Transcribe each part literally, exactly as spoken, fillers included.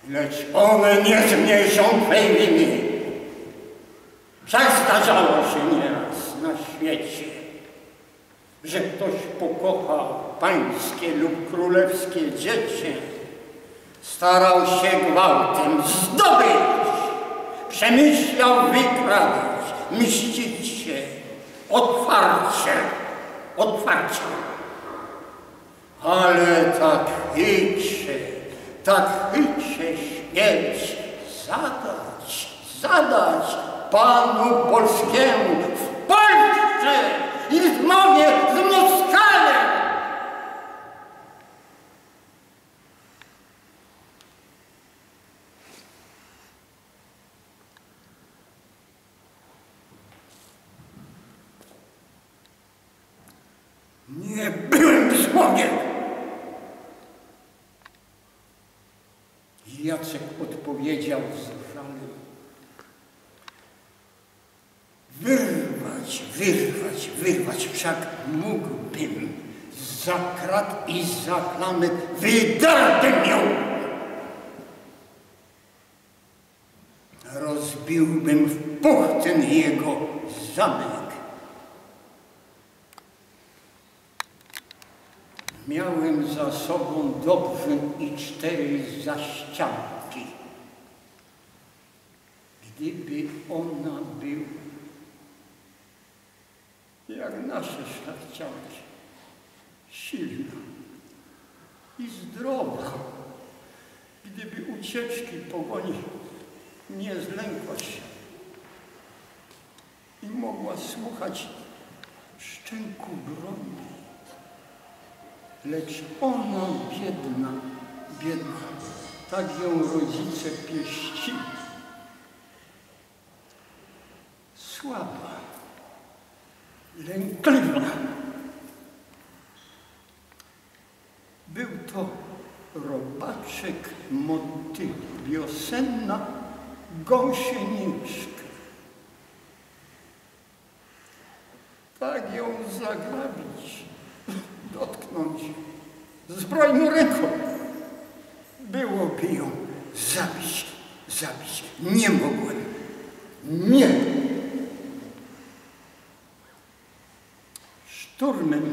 lecz one nie zmniejszą twej winy. Wszak zdarzało się nieraz na świecie, że ktoś pokochał pańskie lub królewskie dziecię, starał się gwałtem zdobyć, przemyślał wykradać, mścić się, otwarcie, otwarcie. Ale tak chytrze, tak chytrze śmierć zadać, zadać panu polskiemu w Polsce i w zmowie z Moskalem. Nie byłem w zmowie. Jacek odpowiedział z żalem. Wyrwać, wyrwać, wyrwać, wszak mógłbym za krat i za klamek wydartym ją. Rozbiłbym w puch ten jego zamek. Miałem za sobą dobrze i cztery zaścianki. Gdyby ona była jak nasze szlachcianki, silna i zdrowa, gdyby ucieczki pogoni nie zlękła się i mogła słuchać szczęku broni. Lecz ona biedna, biedna, tak ją rodzice pieścili. Słaba, lękliwa. Był to robaczek motyl, wiosenna gąsieniczka. Tak ją zagrabić, dotknąć zbrojną ręką, byłoby ją zabić, zabić. Nie mogłem, nie. Szturmem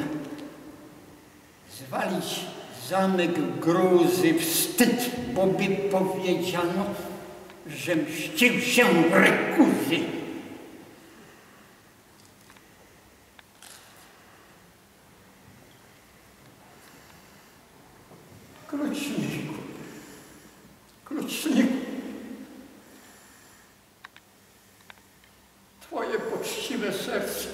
zwalić zamek Gruzy wstyd, bo by powiedziano, że mścił się Rekuzy. Kluczniku, kluczniku, twoje poczciwe serce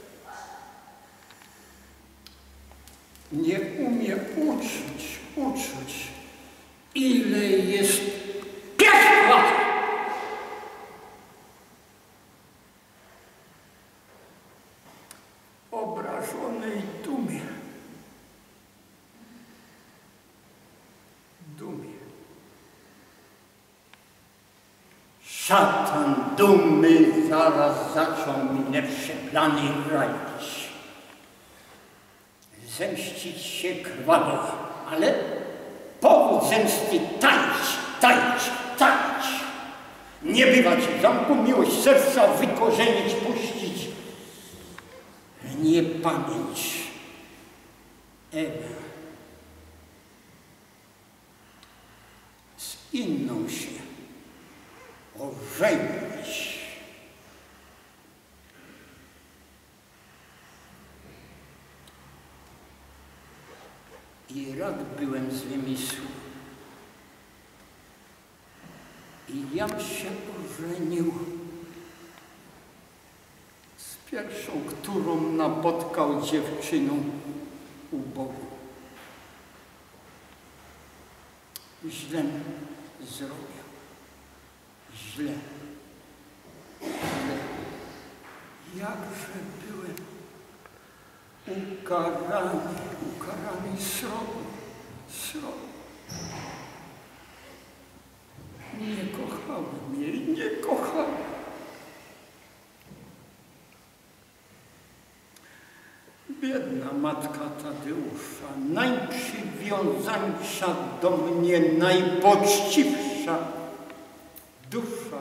nie umie uczuć, uczuć, ile jest piekła. Obrażonej dumie, dumie. Szatan dumy zaraz zaczął minewsze plany raić. Zemścić się krwawo, ale powód zemsty tańcz, tańcz, tańcz. Nie bywać w zamku, miłość serca wykorzenić, puścić. Nie pamięć Ewa z inną się ożenić. I rad byłem z wymysłu. I jam się ożenił z pierwszą, którą napotkał dziewczyną ubogą. Źle zrobił. Źle. Źle. Jakże byłem ukarany, ukarany srogo, srogo. Nie kochałem jej, nie kochałem. Biedna matka Tadeusza, najprzywiązańsza do mnie, najpoczciwsza. dusza, dusza.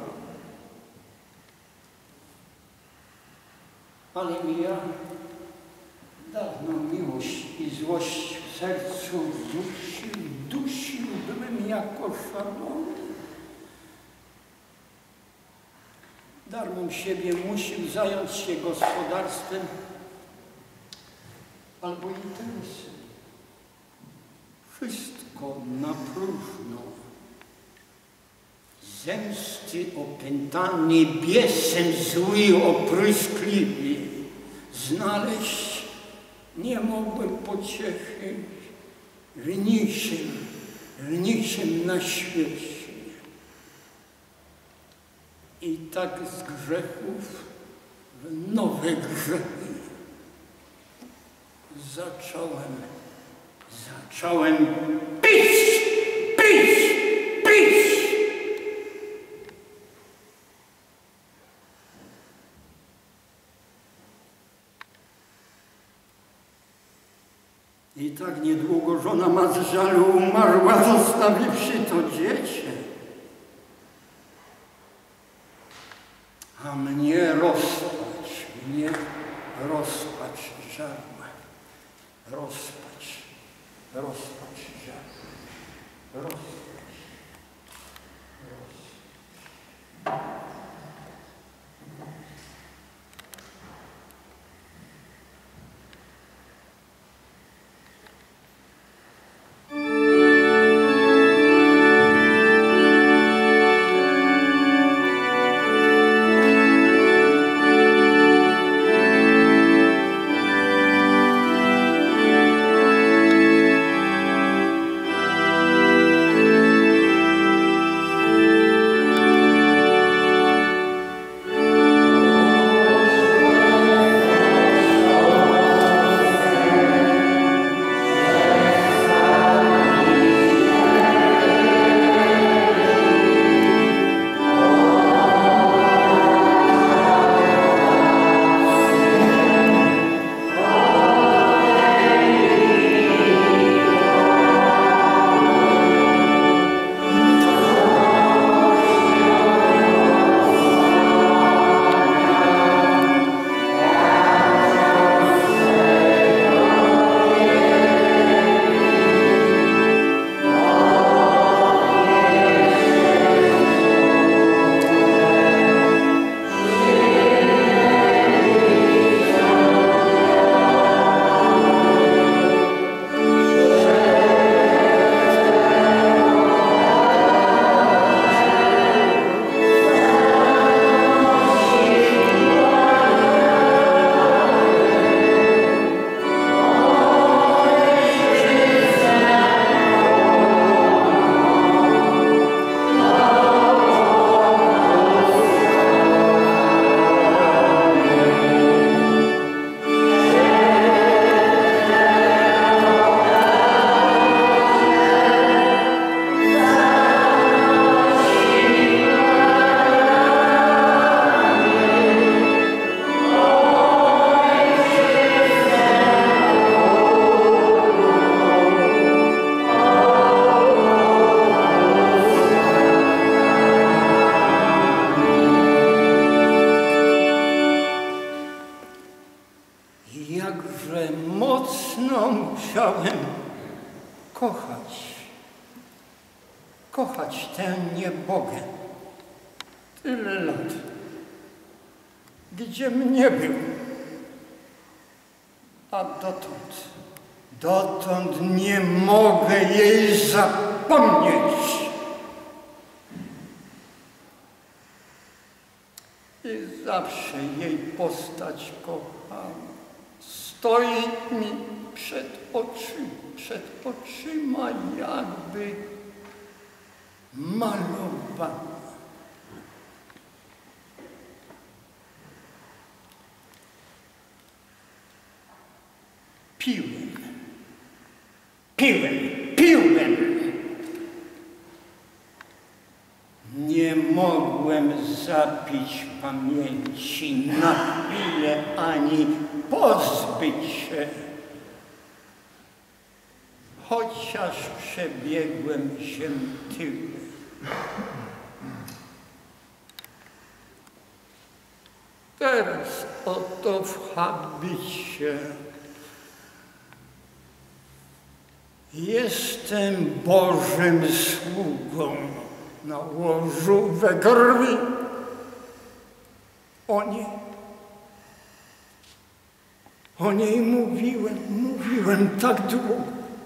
Ale ja dawno miłość i złość w sercu dusił, dusił, byłem jako szalony. Darmą siebie musił zająć się gospodarstwem albo interesem. Wszystko na próżno. Zemsty opętany, biesem zły, opryskliwy, znaleźć nie mogłem pociechy w niczym, w niczym na świecie. I tak z grzechów w nowe grzechy zacząłem, zacząłem pić, pić, pić. I tak niedługo żona ma z żalu umarła, zostawiwszy to dziecię. A mnie rozpacz, mnie rozpacz żarła, rozpacz, rozpacz żarła, rozpacz, rozpacz. musiałem kochać, kochać tę niebogę. Tyle lat, gdziebym nie był, a dotąd, dotąd nie mogę jej zapomnieć. I zawsze jej postać kocham. Stoi mi przed oczyma, przed oczyma jakby malowana. Piłem, piłem, piłem. Nie mogłem zapić pamięci na chwilę ani pozbyć się. Chociaż przebiegłem się tyłem, Teraz oto w habicie jestem Bożym sługą na łożu we krwi. O niej, o niej mówiłem, mówiłem tak długo.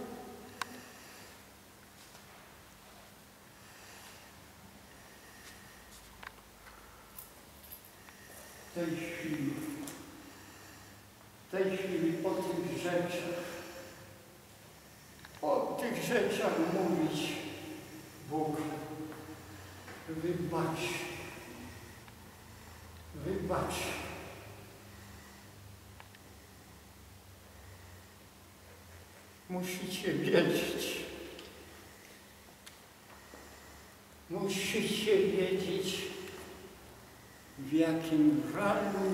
W tej chwili, w tej chwili o tych rzeczach, o tych rzeczach mówić Bóg, wybacz, wybacz. Musicie wiedzieć, musicie wiedzieć, w jakim żalu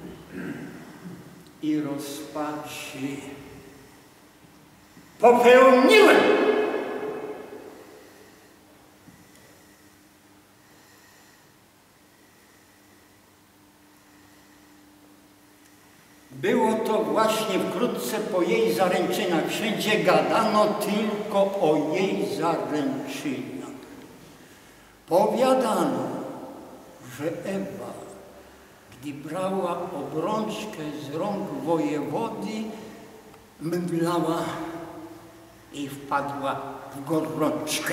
i rozpaczy popełniłem. Było to właśnie wkrótce po jej zaręczynach. Wszędzie gadano tylko o jej zaręczynach. Powiadano, że Ewa, gdy brała obrączkę z rąk wojewody, mdlała i wpadła w gorączkę.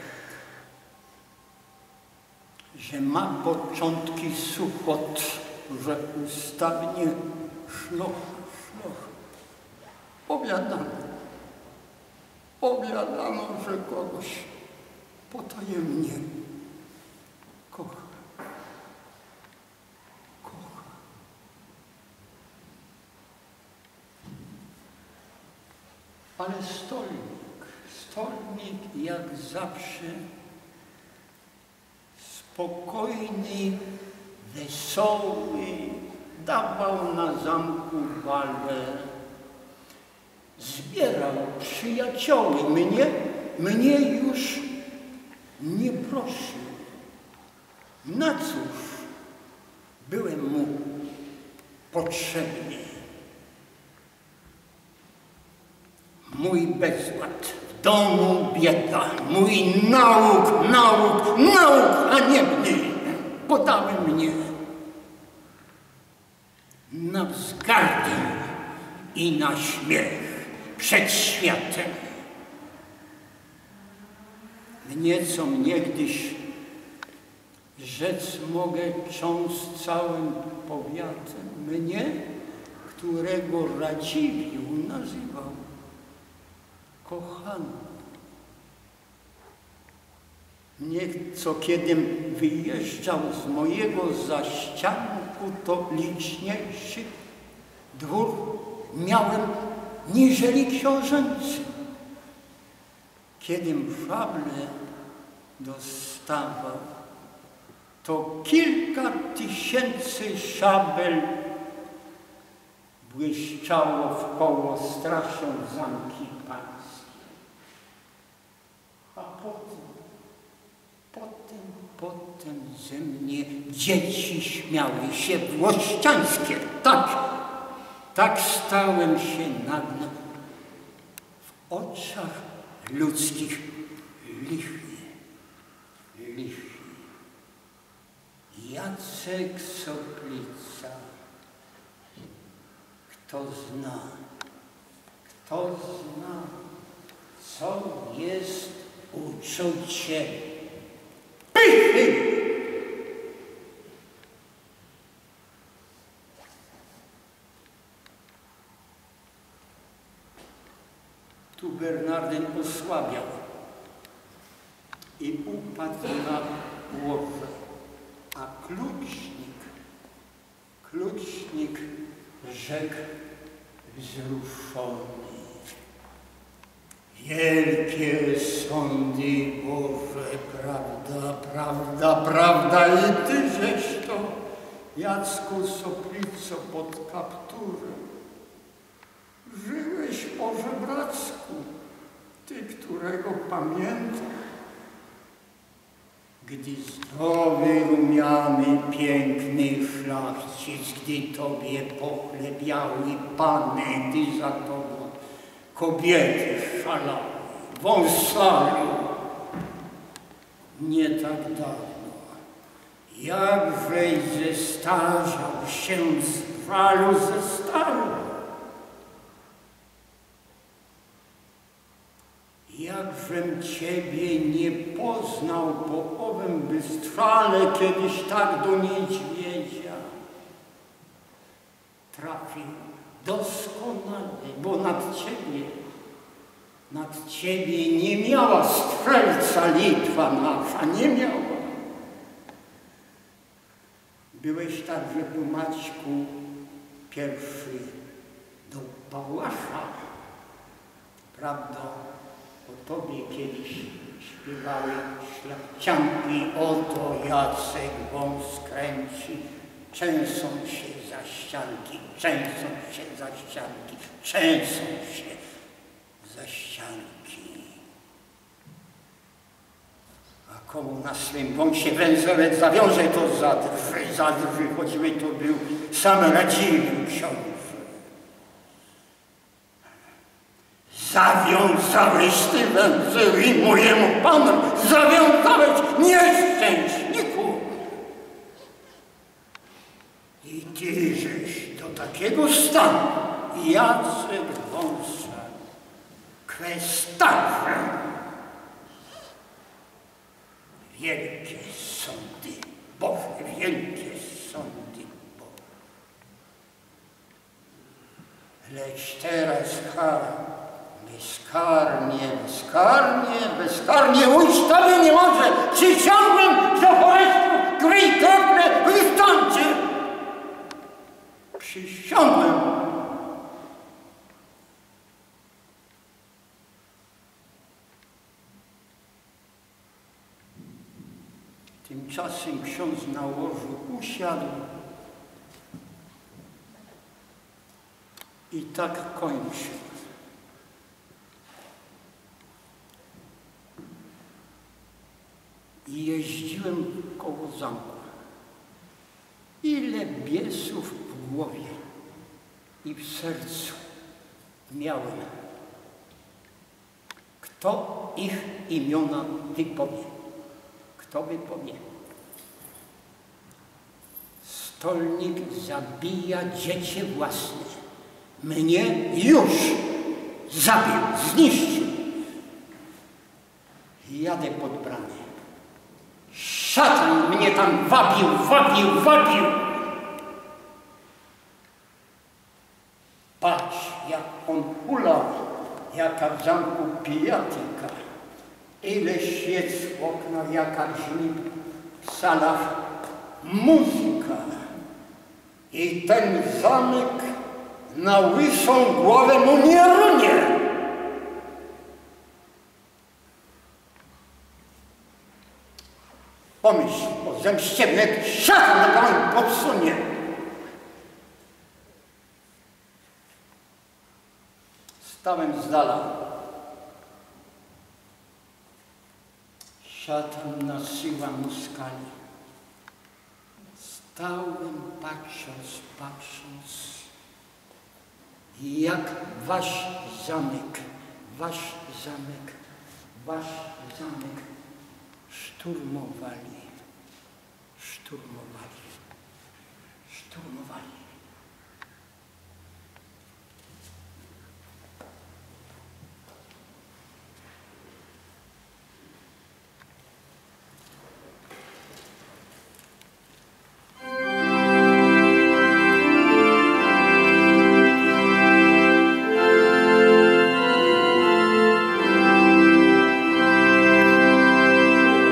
Że ma początki suchot, że ustawnie szloch, szloch. Powiadano, powiadano, że kogoś potajemnie kocha. Kocha. Ale stolnik, stolnik jak zawsze spokojny, wesoły, dawał na zamku bale, zbierał przyjacioły. Mnie, mnie już nie prosił. Na cóż byłem mu potrzebny? Mój bezład, w domu bieda, mój nauk, nauk, nauk haniebny podały mnie na wzgardę i na śmiech przed światem. Mnie, co niegdyś rzec mogę cząst całym powiatem, mnie, którego Radziwiłł nazywał kochaną. Mnie, co kiedym wyjeżdżał z mojego zaścianku, to liczniejszy dwór miałem niżeli książęcy. Kiedym szable dostawał, to kilka tysięcy szabel błyszczało wkoło, strasząc zamki pańskie. A potem, potem, potem ze mnie dzieci śmiały się włościańskie. Tak, tak stałem się nagle w oczach ludzkich lichy, lichy. Jacek Soplica. Kto zna, kto zna, co jest uczucie pychy? Tu Bernardyn osłabiał i upadł na łoże, a klucznik, klucznik rzekł wzruszony. Wielkie sądy Boże, prawda, prawda, prawda i ty żeś to, Jacku Soplico, pod kapturę. Żyłeś po żebracku, ty, którego pamiętam. Gdy zdrowy, rumiany, piękny szlachcic, gdy tobie pochlebiały pany, ty za tobą kobiety szalały, wąsały. Nie tak dawno, jakżeś zestarzał się z walu zestarł. Jakżem ciebie nie poznał po owym bystrzale, kiedyś tak do niedźwiedzia trafił doskonale, bo nad ciebie, nad ciebie nie miała strzelca Litwa nasza, nie miała. Byłeś także, tu Maćku, pierwszy do Pałasza, prawda? O tobie kiedyś śpiewały szlachcianki, oto Jacek wąs kręci, trzęsą się za ścianki, trzęsą się za ścianki, trzęsą się za ścianki. A komu na swym wąsie węzełek zawiąże, to zadrży, zadrży, choćby to był sam Radziwiłł książę. Zawiązałeś ty węzeł i mojemu panu zawiązałeś, nieszczęśniku. I ty żeś do takiego stanu, Jacek Wąsa, kwestarzem. Wielkie sądy Boże, wielkie sądy Boże. Lecz teraz kara, bezkarnie, bezkarnie, bezkarnie ujść tobie nie może. Przysiągłem do forestu krwi krewne w instancie. Przysiągłem. Tymczasem ksiądz na łożu usiadł i tak kończył. I jeździłem koło zamku. Ile biesów w głowie i w sercu miałem. Kto ich imiona wypowie? Kto wypowie? Stolnik zabija dziecię własne. Mnie już zabił, zniszczył. Jadę pod bramę. Szatan mnie tam wabił, wabił, wabił. Patrz, jak on hula, jaka w zamku pijatyka. Ile świec w okna, jaka brzmi w salach muzyka. I ten zamek na łysą głowę mu nie runie. Pomyśl, o zemściebne szatan na go podsunie. Stałem z dala. Szatan nasyła mu skali. Stałem, patrząc, patrząc, jak wasz zamek, wasz zamek, wasz zamek szturmowali, szturmowali, szturmowali.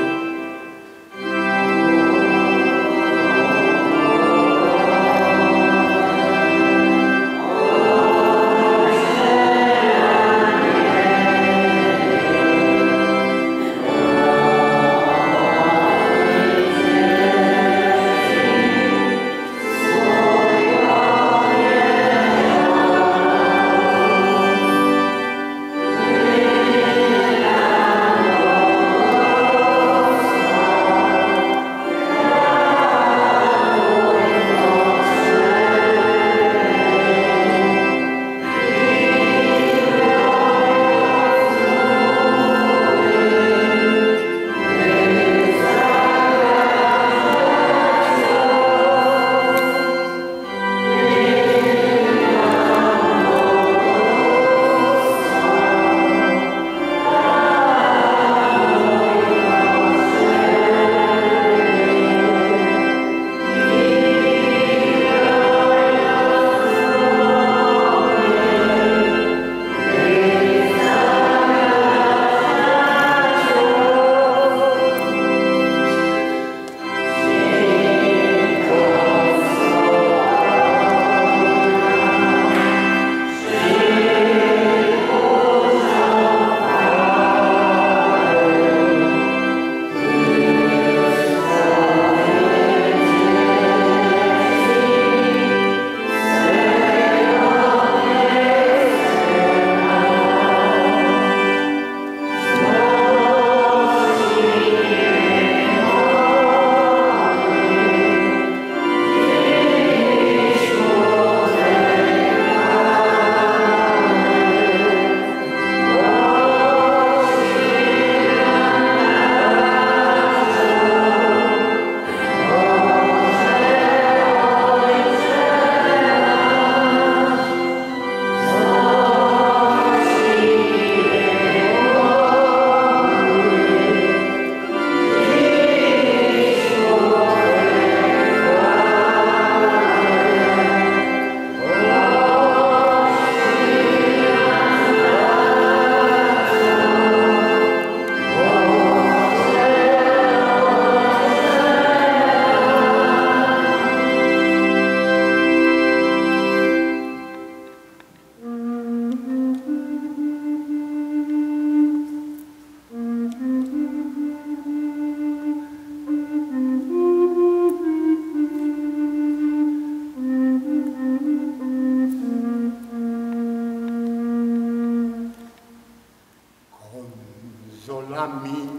Oh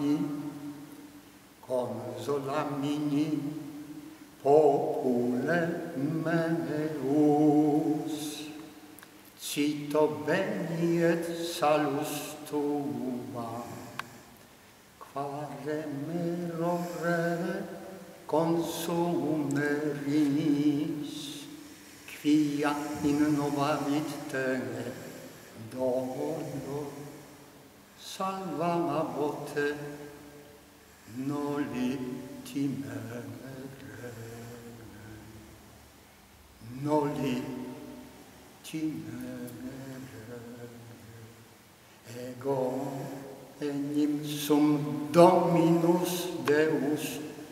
domani, consolamini, popule meus, cito beni et salus tua, quare merore consumeris, quia innovavit te dolor, salvamabot te noli timere, noli timere. Ego enim sum Dominus Deus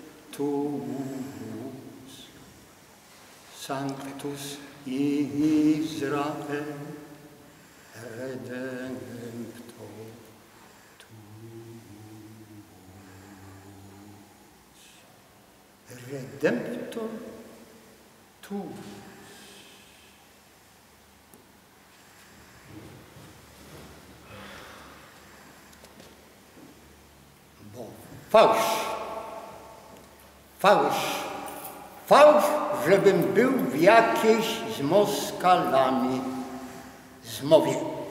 tuus, Sanctus Israel Redemptor tuus. Redemptor tuus. Bo fałsz, fałsz, fałsz, żebym był w jakiejś z Moskalami zmowie.